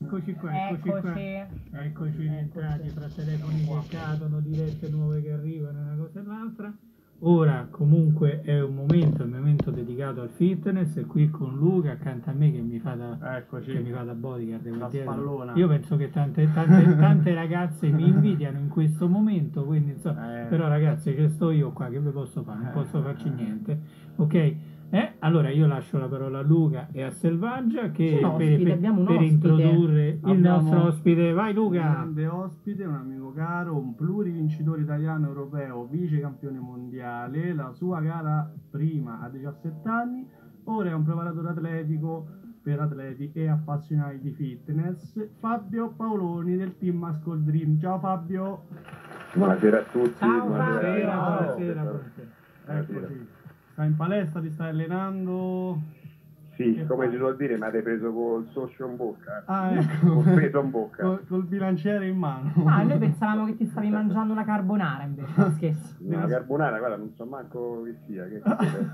Eccoci qua, eccoci rientrati fra telefoni che cadono, dirette nuove che arrivano, una cosa e l'altra. Ora comunque è un momento, il momento dedicato al fitness, e qui con Luca accanto a me che mi fa da bodyguard, la spallona. io penso che tante ragazze mi invidiano in questo momento, quindi insomma, però ragazzi che sto io qua, che vi posso fare? Non posso farci niente, ok? Allora io lascio la parola a Luca e a Selvaggia che per introdurre il nostro ospite. Vai Luca! Un grande ospite, un amico caro, un plurivincitore italiano europeo, vice campione mondiale, la sua gara prima a 17 anni, ora è un preparatore atletico per atleti e appassionati di fitness, Fabio Paoloni del team Muscle Dream. Ciao Fabio! Buonasera a tutti. Ciao, buonasera. Eccoci. Stai in palestra, ti stai allenando? Sì, come si suol dire, mi avete preso col socio in bocca. Ecco. Col peso in bocca. Col bilanciere in mano. Noi pensavamo che ti stavi mangiando una carbonara invece, scherzo. Una carbonara, guarda, non so manco che sia. Che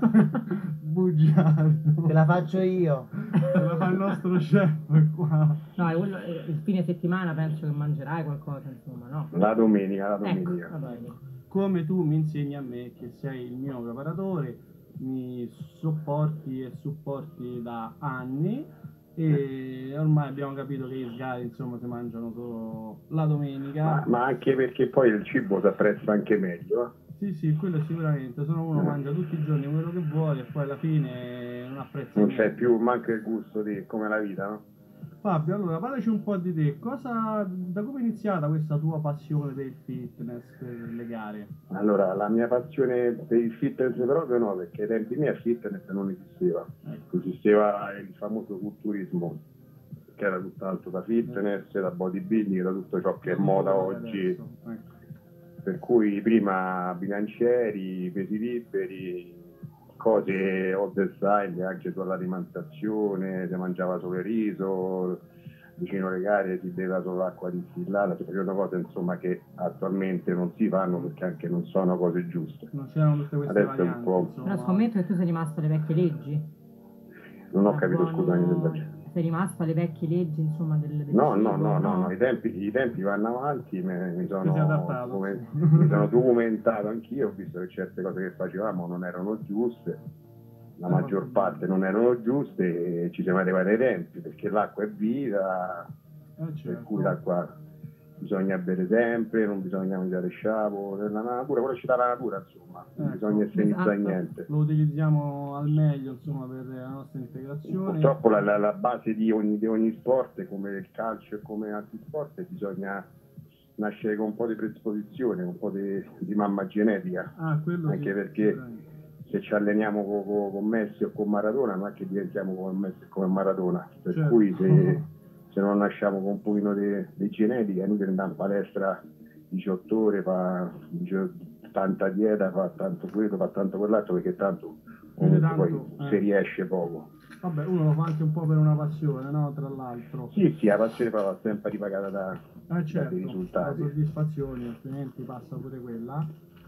Bugiardo. Te la faccio io. Te la fa il nostro chef qua. No, il fine settimana penso che mangerai qualcosa, insomma, no? La domenica. Ecco, come tu mi insegni a me che sei il mio preparatore, mi sopporti e supporti da anni e ormai abbiamo capito che i sgari insomma si mangiano solo la domenica. Ma anche perché poi il cibo si apprezza anche meglio. Sì, quello sicuramente, se no uno mangia tutti i giorni quello che vuole e poi alla fine non apprezza non niente. c'è più, manca il gusto di come la vita, no? Fabio, allora parlaci un po' di te, da come è iniziata questa tua passione del fitness per le gare? Allora, la mia passione per il fitness proprio no, perché ai tempi miei il fitness non esisteva. Esisteva il famoso culturismo, che era tutt'altro da fitness, da bodybuilding, da tutto ciò che è moda oggi. Per cui prima bilancieri, pesi liberi, cose on the side, anche sull'alimentazione, si mangiava solo il riso, vicino alle gare si beveva solo l'acqua distillata, si facevano cose insomma che attualmente non si fanno perché anche non sono cose giuste. Non c'erano tutte queste adesso varianti, è un po'. Però scommetto che tu sei rimasto alle vecchie leggi. Non ho capito, scusami. Sei rimasto alle vecchie leggi, insomma, del No, cibo, i tempi vanno avanti, mi sono adattato. documentato anch'io, ho visto che certe cose che facevamo non erano giuste, la maggior parte non erano giuste e ci siamo arrivati ai tempi, perché l'acqua è vita, per cui l'acqua bisogna bere sempre, non bisogna mangiare sciapo, nella natura, quello ci dà la natura, insomma, non bisogna estremizzare niente. Lo utilizziamo al meglio, insomma, per la nostra integrazione. Purtroppo la base di ogni sport, come il calcio e come altri sport, bisogna nascere con un po' di predisposizione, un po' di mamma genetica, anche perché se ci alleniamo con Messi o con Maradona non è che diventiamo come Messi e come Maradona, per cui se non nasciamo con un pochino di genetica, è inutile andare in palestra 18 ore, fa tanta dieta, fa tanto quello, fa tanto quell'altro, perché tanto poi si riesce poco. Vabbè, uno lo fa anche un po' per una passione, no? Tra l'altro. Sì, la passione va sempre ripagata da certo, dei risultati. Da soddisfazioni, altrimenti passa pure quella.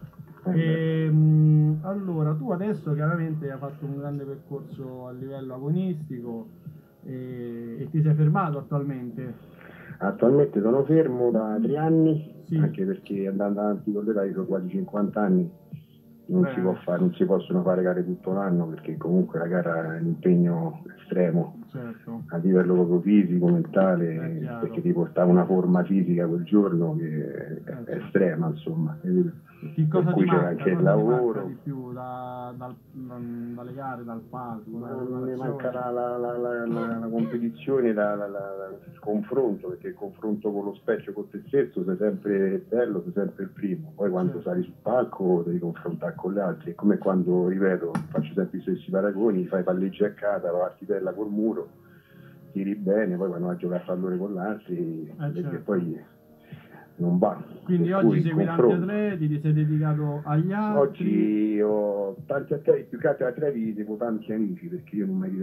Allora, tu adesso chiaramente hai fatto un grande percorso a livello agonistico e ti sei fermato attualmente? Attualmente sono fermo da 3 anni, anche perché andando avanti con l'età, io ho quasi 50 anni, non si possono fare gare tutto l'anno, perché comunque la gara è un impegno estremo, a livello proprio fisico, mentale, perché ti portava una forma fisica quel giorno che è estrema, insomma. Che cosa per cui ti c'è anche il lavoro di più dalle gare, dal palco? Mi manca la competizione, il confronto, perché il confronto con lo specchio, con te stesso, sei sempre bello, sei sempre il primo. Poi quando sali sul palco devi confrontare con gli altri, è come quando, ripeto, faccio sempre i stessi paragoni, fai palleggi a casa, la partitella col muro, tiri bene, poi quando vai a giocare a pallone con gli altri, perché poi non va. Quindi oggi segui tanti atleti, ti sei dedicato agli altri? Oggi ho tanti atleti, più che altri atleti, seguo tanti amici, perché io non mi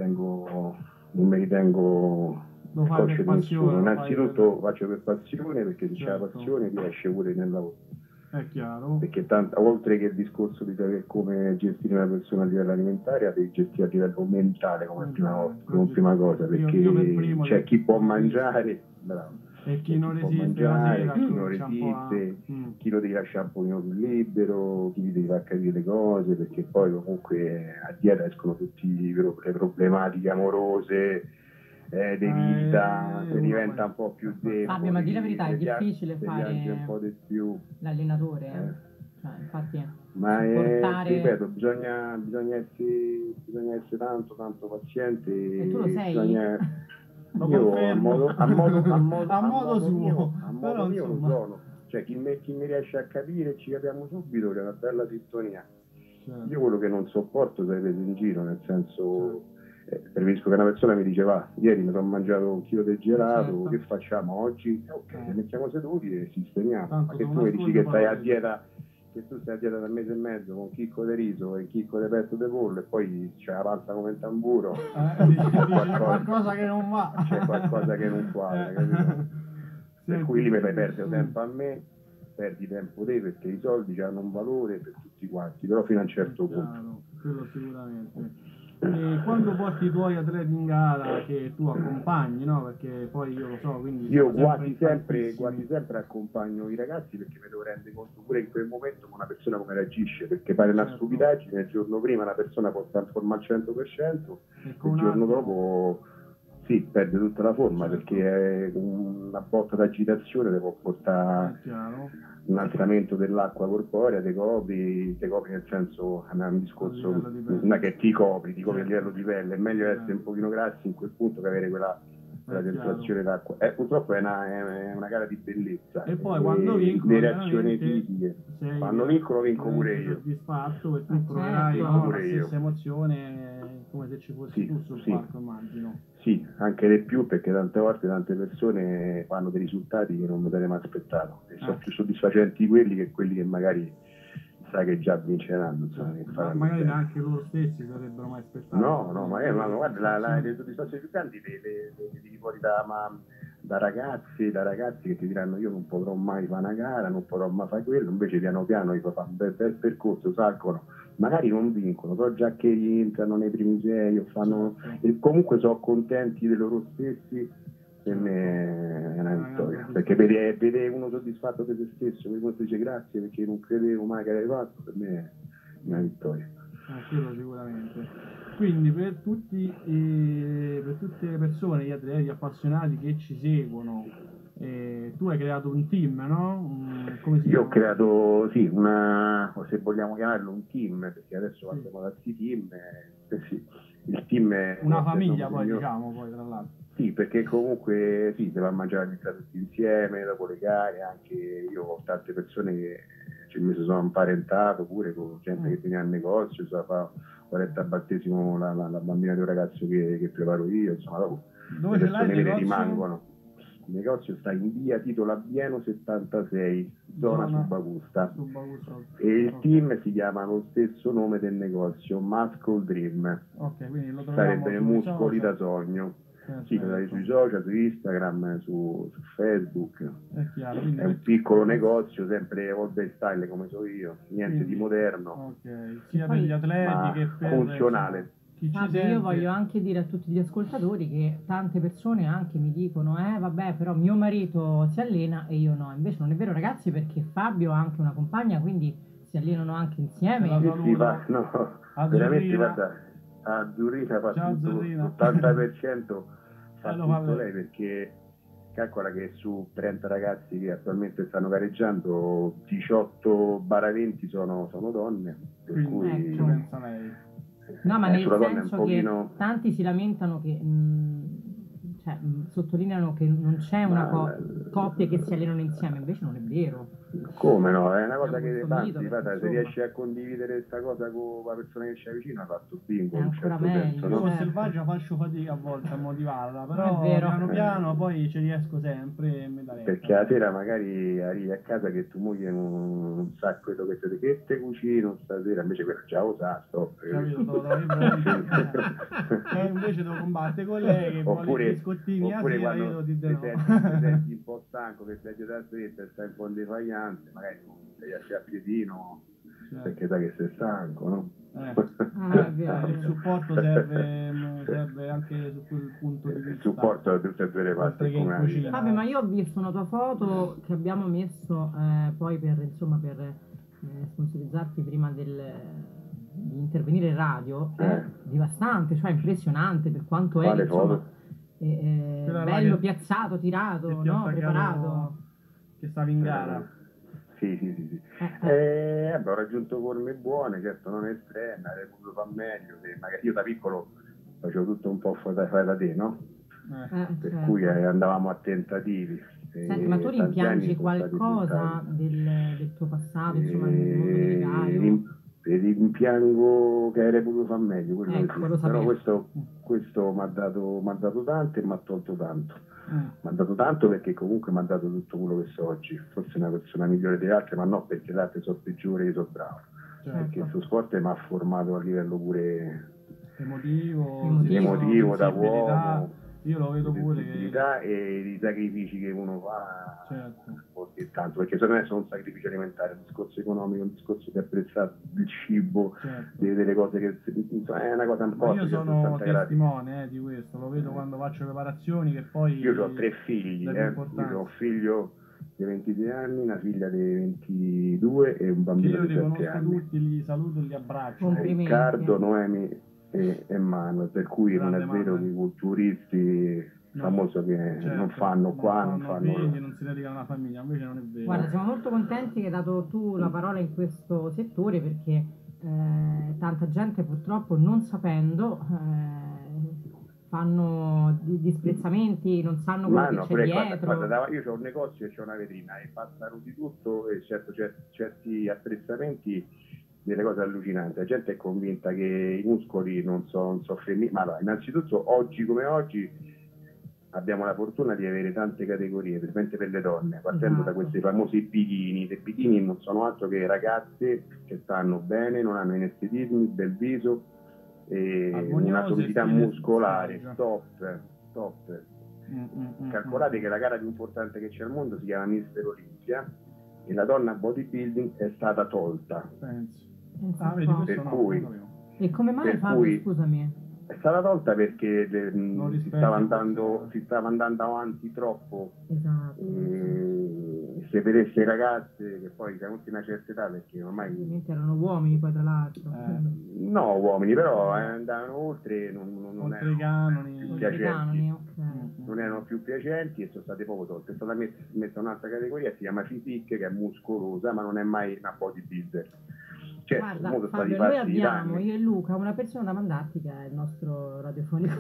ritengo coach di nessuno. Innanzitutto faccio per passione, perché se c'è la passione ti esce pure nel lavoro. È chiaro. Perché oltre che il discorso di sapere come gestire una persona a livello alimentare, devi gestire a livello mentale come prima cosa, perché io per primo c'è chi può mangiare, bravo, e chi non può resiste la mangiare, sera, chi non comincia un po' a... resiste, chi lo devi lasciare un pochino più libero, chi gli devi far capire le cose, perché poi comunque a dieta escono tutte le problematiche amorose, di vita, se diventa un po' più debole. Fabio, ma di la verità, è difficile se fare piange un po' di più. l'allenatore. Cioè, infatti, Ma supportare... ti ripeto, bisogna essere tanto paziente. E tu lo sei? Lo Io confermo. a modo suo, però, mio lo insomma. sono. Cioè chi mi riesce a capire, ci capiamo subito, c'è una bella sintonia. Certo. Io quello che non sopporto sei preso in giro, nel senso, preferisco che una persona mi dice va, ieri mi sono mangiato un chilo di gelato, Certo. che facciamo oggi? Ok, ci mettiamo seduti e sistemiamo. Tanto Ma che sono tu mi dici che stai a parole. dieta, che tu stai a dieta da un mese e mezzo con chicco di riso e chicco di petto di pollo e poi c'è la panza come un tamburo, C'è qualcosa che non va. c'è qualcosa che non quadra, capito? Per cui lì mi fai perdere tempo a me, perdi tempo te, perché i soldi hanno un valore per tutti quanti, però fino a un certo punto. Quello sicuramente. E quando porti i tuoi atleti in gara che tu accompagni, no? Perché poi io lo so, quindi io siamo quasi sempre tantissimi. accompagno i ragazzi, perché mi devo rendere conto pure in quel momento con una persona come reagisce, perché fare una stupidaggine il giorno prima la persona può trasformare al 100%, il giorno dopo sì, perde tutta la forma, perché una botta d'agitazione le può portare un alzamento dell'acqua corporea, te copri nel senso, è un discorso, non è che ti copri a livello di pelle, è meglio essere un pochino grassi in quel punto che avere quella sensazione d'acqua. Purtroppo è una gara di bellezza. E poi quando vincono le reazioni fisiche, quando vinco pure io. Soddisfatto e tu proverai la io. stessa emozione come se ci fossi tu sul palco, immagino. Sì, anche di più, perché tante volte tante persone fanno dei risultati che non mi sarei mai aspettato e sono più soddisfacenti quelli che magari sai che già vinceranno, insomma, magari neanche loro stessi sarebbero mai aspettati. No, magari guarda, le soddisfazioni più grandi le tiri fuori da ragazzi che ti diranno io non potrò mai fare una gara, non potrò mai fare quello, invece piano piano gli fanno un bel percorso, salgono, magari non vincono, però già che entrano nei primi 6 o fanno, e comunque sono contenti di loro stessi, per me è una vittoria, perché vede uno soddisfatto di se stesso, uno dice grazie perché non credevo mai che avevi fatto, per me è una vittoria. Quello sicuramente. Quindi per tutte le persone, gli atleti appassionati che ci seguono, tu hai creato un team, no? Come si Io ho chiama? creato, sì, se vogliamo chiamarlo un team, perché adesso parliamo da team, sì, il team è una famiglia poi, diciamo, poi tra l'altro. Sì, perché comunque sì, si va a mangiare la pizza tutti insieme, dopo le gare, anche io ho tante persone che mi sono imparentato pure con gente che viene al negozio, so, fa 40 battesimo la bambina di un ragazzo che preparo io, insomma, dopo dove le ce l'hai persone il me ne negozio? rimangono. Il negozio sta in via Tito Labieno 76, zona Subagusta. E il team si chiama lo stesso nome del negozio, Muscle Dream. Quindi lo sarebbero muscoli da sogno. Sì, sui social, su Instagram, su Facebook. È un piccolo negozio, sempre old style come so io, niente di moderno. Sia per gli atleti che per funzionale. Fabio, io voglio anche dire a tutti gli ascoltatori che tante persone anche mi dicono vabbè, però mio marito si allena e io no. Invece non è vero, ragazzi, perché Fabio ha anche una compagna, quindi si allenano anche insieme. Veramente, guarda, Azzurrina fa tutto, l'80% fa tutto lei, perché calcola che su 30 ragazzi che attualmente stanno gareggiando 18/20 sono donne, per cui pensa lei. No, ma nel senso che tanti si lamentano che sottolineano che non c'è una coppia che si allenano insieme, invece non è vero. Come no? È una cosa che tanti, se riesci a condividere questa cosa con la persona che c'è vicino, hai fatto bingo. È ancora meglio. Io con Selvaggia faccio fatica a volte a motivarla, però piano piano poi ci riesco sempre e mi dà perché la sera magari arrivi a casa che tua moglie non sa quello che te cucino stasera, invece quella già lo sa, stop. Invece devo combattere con lei che vuole biscottini a sera, io ti senti un po' stanco, che sei da stretta e stai un po' di fagliare, allucinante, magari non sei a piedino, Certo. perché sai che sei stanco, no? Il supporto serve anche su quel punto di Il vista. supporto da tutte e due le parti Oltre che in come la cucina. vita. Vabbè, ma io ho visto una tua foto che abbiamo messo poi per sponsorizzarti prima di intervenire in radio, è devastante, cioè impressionante per quanto è, Quale insomma, foto? Quella là bello, che- piazzato, tirato, che ti ho no? attaccato, Preparato. che stavi in gara. Sì. Ho raggiunto forme buone, certo non estreme, avrei potuto far meglio. Magari io da piccolo facevo tutto un po' fai da te, no? Per certo. cui andavamo a tentativi. Senti, ma tu Tanti anni rimpiangi sono stati qualcosa tentativi. del tuo passato, insomma, nel mondo delle gare? Rimpiango che avrei potuto far meglio, quello Ecco, sì. lo Però sapevo. questo mi ha dato tanto e mi ha tolto tanto. Mm. Mi ha dato tanto perché comunque mi ha dato tutto quello che so oggi. Forse una persona migliore delle altre, ma no perché le altre sono peggiori e io sono bravo. Perché questo sport mi ha formato a livello pure emotivo da uomo, io lo vedo di pure sensibilità e di sacrifici che uno fa. Certo. Così tanto, perché secondo me sono un sacrificio alimentare, un discorso economico, un discorso di apprezzare il cibo, Certo. delle cose che insomma, è una cosa un po'. Ma io sono testimone di questo, lo vedo quando faccio preparazioni che poi io ho 3 figli, dà io importanza. ho un figlio di 23 anni, una figlia di 22 e un bambino Che io di li 7 conosco anni. tutti, li saluto e li abbraccio. Complimenti. Riccardo, Noemi e Manuel, per cui Grande non è vero Manuel. che i culturisti famoso che certo, non fanno qua, non fanno figli, là. non si dedicano alla famiglia, invece non è vero. Guarda, siamo molto contenti che hai dato tu la parola in questo settore perché tanta gente purtroppo non sapendo fanno disprezzamenti, non sanno quello che c'è dietro. Guarda, io ho un negozio e c'ho una vetrina e passano di tutto e certi apprezzamenti, delle cose allucinanti. La gente è convinta che i muscoli non so femminili, ma allora, innanzitutto oggi come oggi abbiamo la fortuna di avere tante categorie, specialmente per le donne, partendo da questi famosi bikini. I bikini non sono altro che ragazze che stanno bene, non hanno inestetismi, bel viso, una solidità muscolare, top. Calcolate che la gara più importante che c'è al mondo si chiama Mister Olympia e la donna bodybuilding è stata tolta. Penso. Vedi, per cui, e come mai Fabio, scusami? È stata tolta perché si stava andando avanti troppo. Esatto. Se vedesse le ragazze che poi siamo tutti una certa età, perché ormai ovviamente erano uomini poi tra l'altro. No, uomini, però andavano oltre, non erano i canoni, più piacenti. Okay. Non erano più piacenti e sono state poco tolte. È stata messa un'altra categoria, si chiama physique, che è muscolosa, ma non è mai una bodybuilder. Guarda, Fabio, noi abbiamo, io e Luca, una persona da mandarti che è il nostro radiofonico.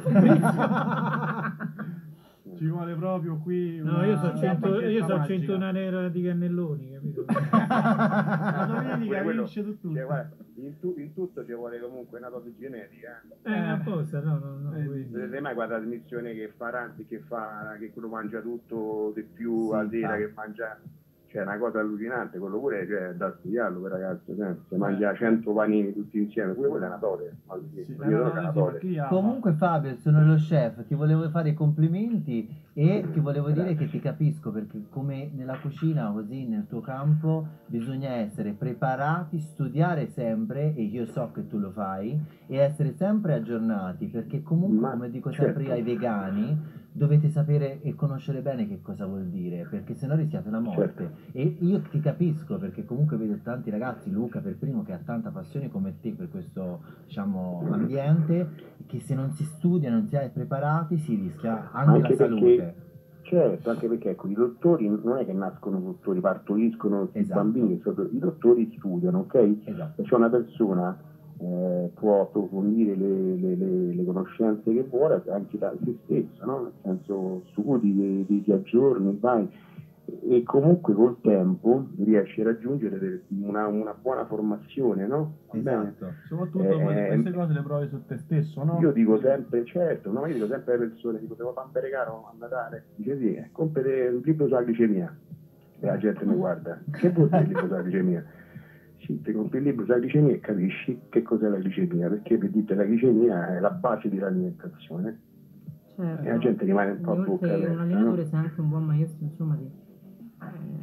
Ci vuole proprio qui no, io so 100 una nera di cannelloni, capito? La domenica vince tutto. Guarda, in tutto ci vuole comunque una dose genetica. Apposta, no. Vedete mai quella trasmissione che fa Ranzi, che quello mangia tutto di più a sera, che mangia... Cioè, una cosa allucinante, quello pure da studiarlo per ragazzi, se mangia 100 panini tutti insieme, pure quella è una dote. Comunque Fabio, sono lo chef, ti volevo fare i complimenti e ti volevo dire che ti capisco, perché come nella cucina, così nel tuo campo, bisogna essere preparati, studiare sempre, e io so che tu lo fai, e essere sempre aggiornati, perché comunque, come dico sempre ai vegani, dovete sapere e conoscere bene che cosa vuol dire, perché sennò rischiate la morte. E io ti capisco, perché comunque vedo tanti ragazzi, Luca per primo, che ha tanta passione come te per questo, diciamo, ambiente, che se non si studia, non si è preparati, si rischia anche la salute. Certo, anche perché ecco, i dottori non è che nascono dottori, partoriscono i bambini, i dottori studiano, ok? Esatto. C'è una persona può approfondire le conoscenze che vuole anche da se stesso, no? Nel senso, studi, ti aggiorni, vai, e comunque col tempo riesci a raggiungere una buona formazione, no? Esatto. Soprattutto queste cose le provi su te stesso, no? Io dico sempre, certo, no? Io dico sempre alle persone, dico, devo fare un regalo a Natale, dice sì, compri un libro sulla glicemia, e la gente mi guarda, che vuol dire il libro sulla glicemia? Sì, ti compri il libro sulla glicemia e capisci che cos'è la glicemia, perché per dire la glicemia è la base dell'alimentazione. Certo. E la gente rimane un po' a bocca aperta. Un allenatore, sei anche un buon maestro, insomma,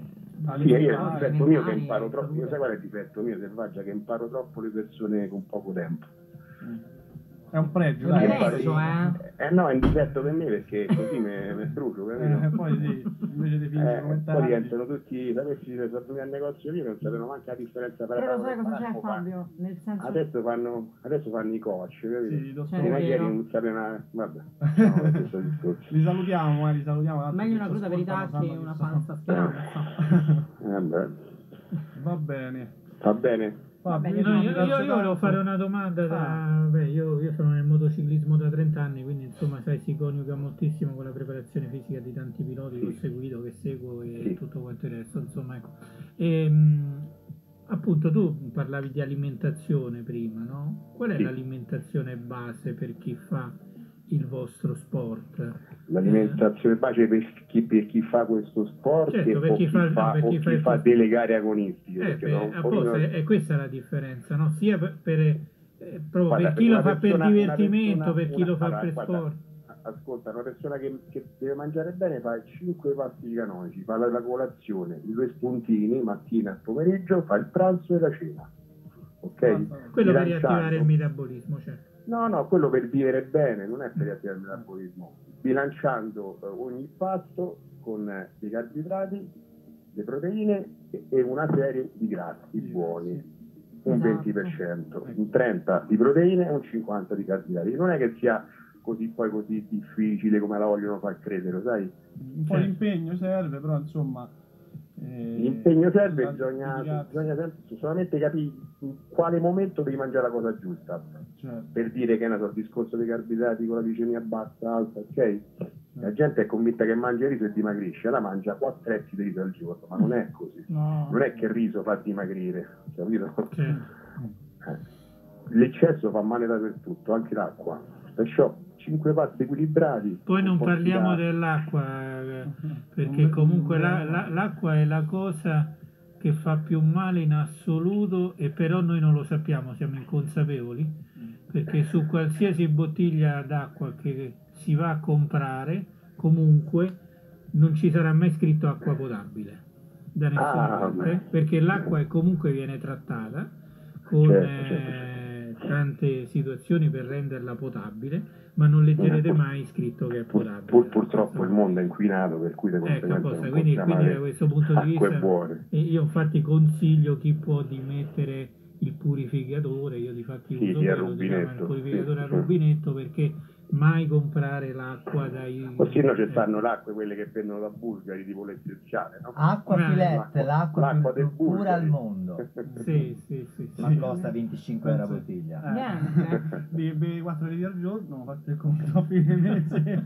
Sì, io il difetto mio che imparo troppo, io sai qual è il difetto mio selvaggia? Che imparo troppo le persone con poco tempo. È un pregio, È dai. un pregio, No, è un difetto per me perché così mi brucio, capito? Poi sì, invece di fingere come Poi diventano tutti, sapessi se sono al negozio io non sapevano manco la differenza tra Però lo sai cosa c'è, Fabio? Nel senso... Adesso fanno i coach, capito? Sì, Fino a ieri non sapevano, vabbè, no, questo discorso. Li salutiamo. Meglio una cruda verità che una falsa speranza. Vabbè. Va bene. Va bene. Io volevo fare una domanda. Io sono nel motociclismo da 30 anni, quindi insomma sai, si coniuga moltissimo con la preparazione fisica di tanti piloti che ho seguito, che seguo e tutto quanto il resto, insomma, ecco. Appunto tu parlavi di alimentazione prima, no? Qual è l'alimentazione base per chi fa il vostro sport? L'alimentazione base per chi fa questo sport, certo, per chi fa delle gare agonistiche. E questa è la differenza, no? Sia proprio per chi lo fa per divertimento, per chi lo fa per sport. Ascolta, una persona che deve mangiare bene fa 5 pasti canonici, fa la colazione, i 2 spuntini, mattina e pomeriggio, fa il pranzo e la cena. Ok? Quello per riattivare il metabolismo, certo. No, quello per vivere bene, non è per attivare il metabolismo. Bilanciando ogni pasto con dei carboidrati, le proteine e una serie di grassi buoni, un 20%, un 30% di proteine e un 50% di carboidrati. Non è che sia così difficile come la vogliono far credere, sai? Un po' di impegno serve, però insomma... L'impegno serve, bisogna solamente capire in quale momento devi mangiare la cosa giusta, certo. Per dire che il discorso dei carboidrati con la glicemia bassa, alta, ok? La gente è convinta che mangia il riso e dimagrisce, la mangia 4 etti di riso al giorno, ma non è così, non è che il riso fa dimagrire, capito? L'eccesso fa male dappertutto, anche l'acqua, perciò 5 pasti equilibrati. Poi non parliamo dell'acqua, perché comunque l'acqua è la cosa che fa più male in assoluto, e però noi non lo sappiamo, siamo inconsapevoli, perché su qualsiasi bottiglia d'acqua che si va a comprare comunque non ci sarà mai scritto acqua potabile da nessuna parte, perché l'acqua comunque viene trattata con tante situazioni per renderla potabile, ma non leggerete mai scritto che è potabile. Purtroppo il mondo è inquinato, per cui quindi da questo punto di vista io infatti consiglio chi può di mettere il purificatore. Io difatti uso il purificatore a rubinetto, perché mai comprare l'acqua dai... Così no, ci stanno le acque quelle che prendono da Bulgari, tipo l'essenziale, no? Acqua Filette, l'acqua più pura al mondo. Sì. Ma costa 25 euro a bottiglia. Bevi 4 litri al giorno, fate il conto a fine mese.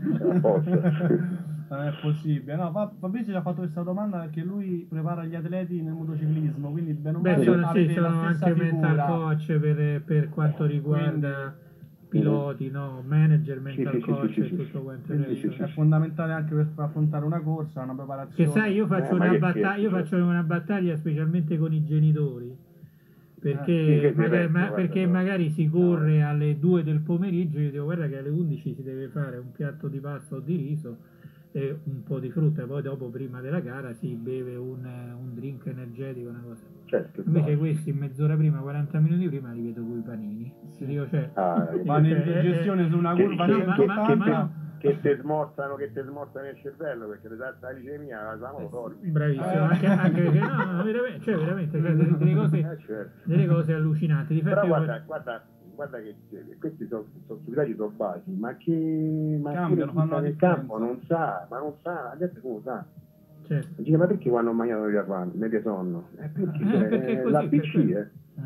Non è possibile. No, Fabrizio ci ha fatto questa domanda perché lui prepara gli atleti nel motociclismo, quindi bene o male sono anche mental coach per quanto riguarda piloti, no? Manager, mental coach e tutto quanto il resto. È fondamentale anche per affrontare una corsa, una preparazione. Che sai, io faccio una battaglia specialmente con i genitori, perché magari si corre alle 2 del pomeriggio, io dico guarda che alle 11 si deve fare un piatto di pasta o di riso e un po' di frutta, e poi dopo, prima della gara, si beve un drink energetico, una cosa. Certo, invece questi mezz'ora prima, 40 minuti prima, li vedo con i panini. Dico, vanno in digestione su una curva che ti smorzano il cervello, perché la glicemia la sanno fuori. Bravissimo, anche perché veramente delle cose allucinanti. Però guarda che questi sono stupidati, sono basi, ma che nel campo non sa, la gente come sa. Certo. Dice, ma perché quando mangiano media sonno? Perché l'ABC,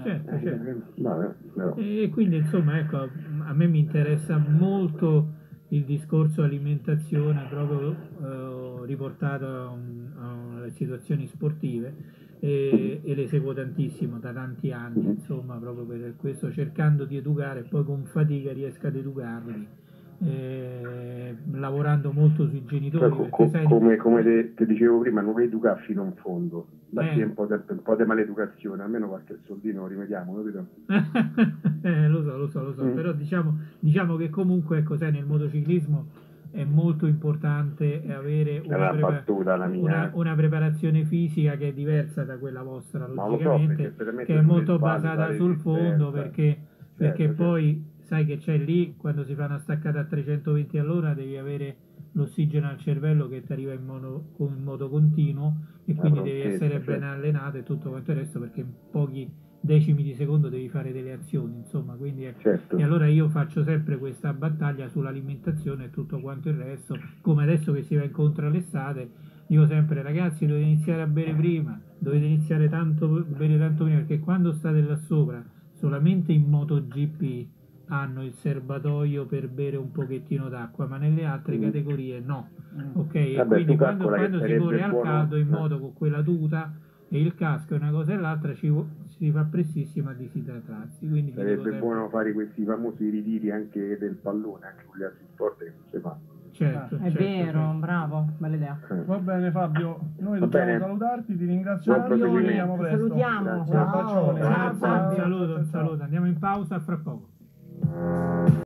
certo. E quindi insomma, ecco, a me mi interessa molto il discorso alimentazione, proprio riportato a situazioni sportive, e le seguo tantissimo da tanti anni, insomma, proprio per questo, cercando di educare, e poi con fatica riesco ad educarli, lavorando molto sui genitori, come ti dicevo prima, non educare fino in fondo, dacci un po' di maleducazione, almeno qualche soldino lo rimediamo, capito? Lo so, però diciamo che comunque, ecco, sai, nel motociclismo è molto importante avere È una battuta la mia. una preparazione fisica che è diversa da quella vostra, Ma lo so, logicamente, perché se te metti che è sulle molto spalle basata la sul fondo, resistenza. perché Certo. poi sai che c'è lì, quando si fa una staccata a 320 all'ora devi avere l'ossigeno al cervello che ti arriva in modo continuo e quindi devi prontezza, essere ben certo. allenato e tutto quanto il resto, perché in pochi decimi di secondo devi fare delle azioni, insomma, quindi Certo. e allora io faccio sempre questa battaglia sull'alimentazione e tutto quanto il resto, come adesso che si va incontro all'estate, dico sempre ragazzi dovete iniziare a bere prima, dovete iniziare bere tanto prima, perché quando state là sopra, solamente in MotoGP hanno il serbatoio per bere un pochettino d'acqua, ma nelle altre categorie no, ok? E Vabbè, quindi tu calcola quando che si corre sarebbe al buono. caldo in moto con quella tuta e il casco e una cosa e l'altra si fa prestissimo a disidratarsi, quindi ti dico Sarebbe sempre, buono fare questi famosi ritiri anche del pallone, anche con gli altri sport che non si fanno. certo, È certo, vero, certo. bravo, bella idea. Va bene Fabio, noi Va dobbiamo bene. salutarti, ti ringrazio Buon tanto, ci proseguimento. vediamo presto. Salutiamo. Grazie. Un abbraccione. Ciao, Grazie, un Fabio. saluto, un saluto. Andiamo in pausa fra poco.